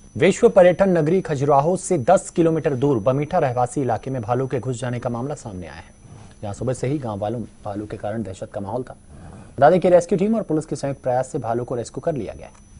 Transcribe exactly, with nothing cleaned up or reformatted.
विश्व पर्यटन नगरी खजुराहो से दस किलोमीटर दूर बमीठा रहवासी इलाके में भालू के घुस जाने का मामला सामने आया है, जहां सुबह से ही गांव वालों भालू के कारण दहशत का माहौल था। बता दें कि रेस्क्यू टीम और पुलिस के संयुक्त प्रयास से भालू को रेस्क्यू कर लिया गया है।